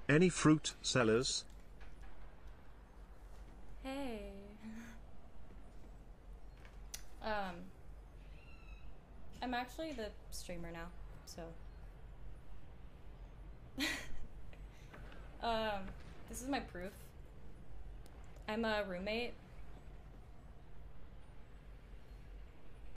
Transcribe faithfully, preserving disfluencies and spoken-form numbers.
Any fruit sellers? Hey. um, I'm actually the streamer now, so. um, this is my proof. I'm a roommate